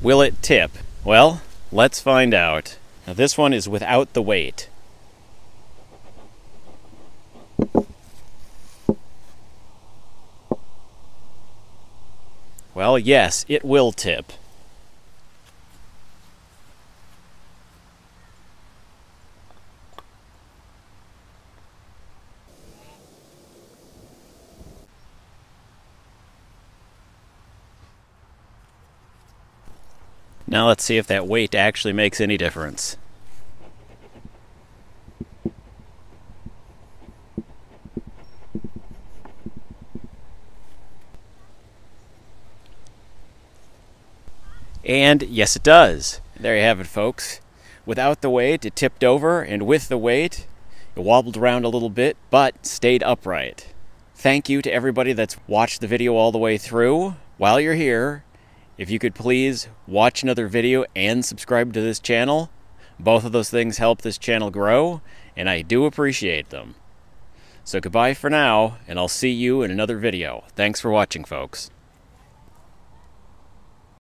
Will it tip? Well, let's find out. Now this one is without the weight. Well, yes, it will tip. Now let's see if that weight actually makes any difference. And yes, it does. There you have it, folks. Without the weight, it tipped over, and with the weight, it wobbled around a little bit, but stayed upright. Thank you to everybody that's watched the video all the way through. While you're here, if you could please watch another video and subscribe to this channel. Both of those things help this channel grow, and I do appreciate them. So goodbye for now, and I'll see you in another video. Thanks for watching, folks.